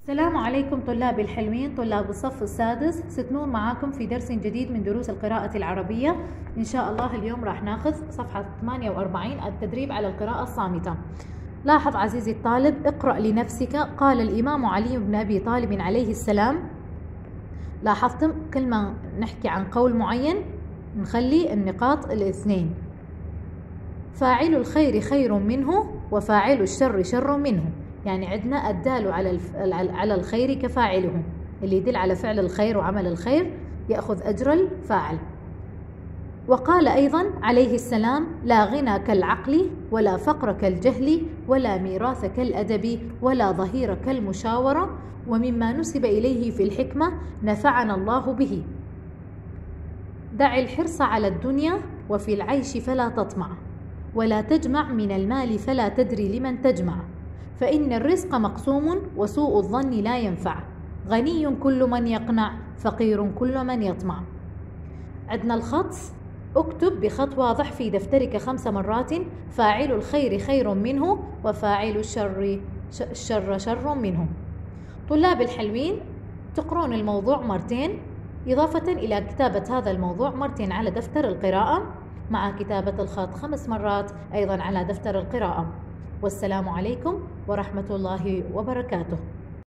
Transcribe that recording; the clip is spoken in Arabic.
السلام عليكم طلاب الحلوين، طلاب الصف السادس. ستنور معاكم في درس جديد من دروس القراءة العربية. إن شاء الله اليوم راح ناخذ صفحة 48 التدريب على القراءة الصامتة. لاحظ عزيزي الطالب، اقرأ لنفسك. قال الإمام علي بن أبي طالب عليه السلام. لاحظتم كل ما نحكي عن قول معين نخلي النقاط الاثنين. فاعل الخير خير منه وفاعل الشر شر منه. يعني عندنا الدال على الخير كفاعله، اللي يدل على فعل الخير وعمل الخير يأخذ أجر الفاعل. وقال أيضا عليه السلام: لا غنى كالعقل ولا فقر كالجهل ولا ميراث كالأدب ولا ظهير كالمشاورة، ومما نسب إليه في الحكمة نفعنا الله به. دع الحرص على الدنيا وفي العيش فلا تطمع، ولا تجمع من المال فلا تدري لمن تجمع، فإن الرزق مقسوم وسوء الظن لا ينفع، غني كل من يقنع فقير كل من يطمع. عندنا الخط، اكتب بخط واضح في دفترك 5 مرات: فاعل الخير خير منه وفاعل الشر شر منه. طلاب الحلوين تقرون الموضوع مرتين، إضافة إلى كتابة هذا الموضوع مرتين على دفتر القراءة، مع كتابة الخط 5 مرات أيضا على دفتر القراءة. والسلام عليكم ورحمة الله وبركاته.